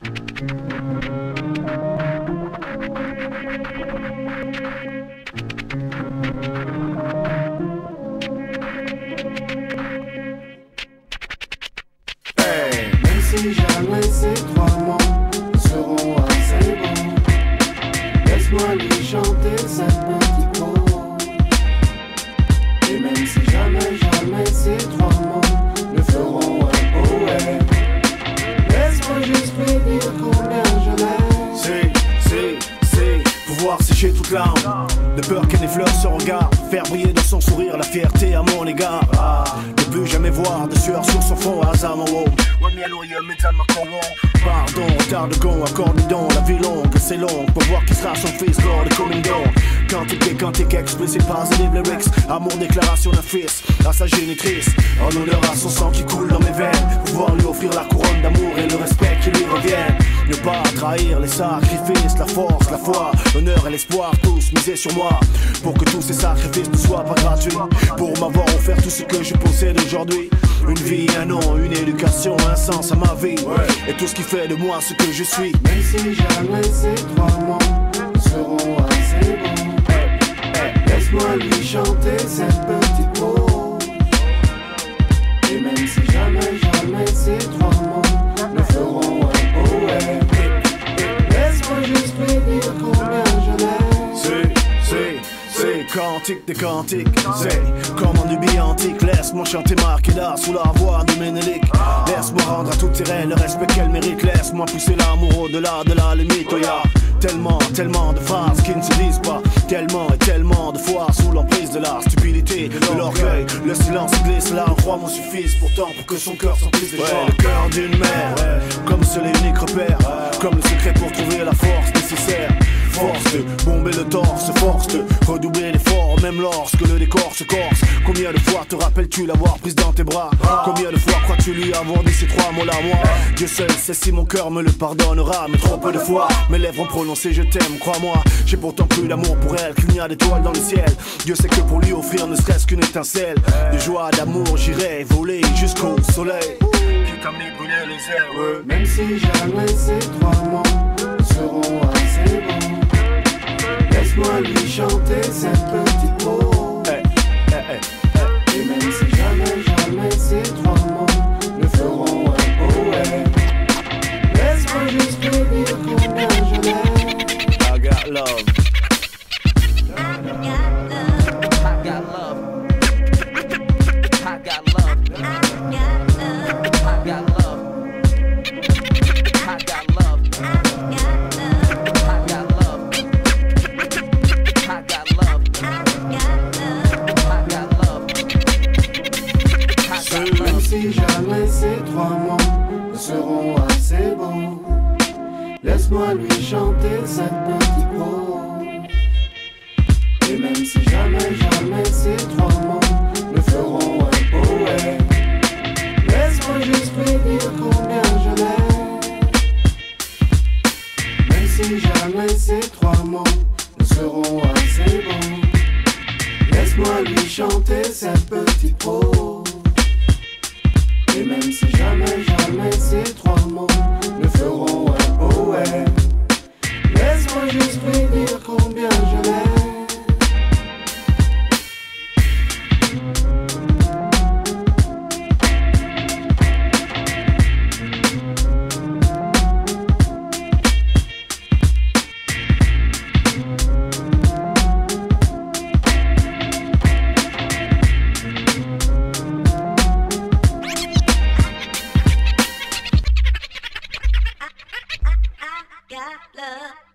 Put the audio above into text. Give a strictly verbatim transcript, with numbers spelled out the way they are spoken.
Même si jamais ces trois mots seront assez bons, laisse-moi lui chanter cette petite peau. Et même si jamais, jamais ces trois mots ne feront un poème, laisse-moi juste lui dire combien je l'aime. C'est, c'est, c'est pouvoir sécher toute larme, de peur qu'elle effleure son regard, faire briller dans son sourire la fierté à mon égard. Ah, ne plus jamais voir de sueur sur son front à Zamawo. Pardon, retard de gond, accordidon, la vie longue, c'est long pour voir qui sera son fils lors de Comindon. Quantique et quantique explicite, pas des lyrics, amour, déclaration d'un fils à sa génitrice, en honneur à son sang qui coule dans mes veines, pouvoir lui offrir la couronne d'amour et le respect qui lui revient. Ne pas trahir les sacrifices, la force, la foi, l'honneur et l'espoir, tous miser sur moi, pour que tous ces sacrifices ne soient pas gratuits, pour m'avoir offert tout ce que je possède aujourd'hui. Une vie, un nom, une éducation, un sens à ma vie, et tout ce qui fait de moi ce que je suis. Même si jamais ces trois mots seront assez bons, laisse-moi lui chanter cette petite peau. Et même si jamais, jamais ces trois mots ne feront un poème, laisse-moi juste lui dire combien je l'aime. C'est, c'est, c'est quantique des quantiques, c'est comme un débit antique. Laisse-moi chanter Marqueda sous la voix de Ménélique. Laisse-moi rendre à toute sirène le respect qu'elle mérite. Laisse-moi pousser l'amour au-delà de la limite. Oh yeah. Tellement, tellement de phrases qui ne se disent pas, tellement et tellement de fois sous l'emprise de la stupidité, de l'orgueil. Le silence glisse, là un croix m'en suffise pourtant pour que son cœur s'emplisse de joie. Ouais, le cœur d'une mère, ouais, comme seul et unique repère, ouais, comme le secret pour trouver la force nécessaire. Force de bomber le torse, force de redoubler l'effort, même lorsque le décor se corse. Combien de fois te rappelles-tu l'avoir prise dans tes bras? Combien de fois crois-tu lui avoir dit ces trois mots-là? Moi, Dieu seul sait si mon cœur me le pardonnera, mais trop peu de fois mes lèvres ont prononcé je t'aime, crois-moi. J'ai pourtant plus d'amour pour elle qu'il n'y a d'étoiles dans le ciel. Dieu sait que pour lui offrir ne serait-ce qu'une étincelle de joie, d'amour, j'irai voler jusqu'au soleil. Qui t'a mis brûler les airs, ouais. Même si jamais ces trois mots seront assez bons, laisse-moi lui chanter cette petite peau. Hey, hey, hey, hey. Et même si jamais, jamais ces trois mots ne feront un poème, laisse-moi juste lui dire combien je l'aime. I got love. I got love. I got love. I got love. I got love. I got love. I got love. I got love. Même si jamais ces trois mots ne seront assez beaux, laisse-moi lui chanter cette petite peau. Et même si jamais, jamais ces trois mots ne feront un poème, laisse-moi juste lui dire combien je l'aime. Même si jamais ces trois mots ne seront assez bons, laisse-moi lui chanter cette petite peau. Et même si jamais, jamais ces trois mots ne feront un poème, laisse-moi juste lui dire combien je l'aime. got love.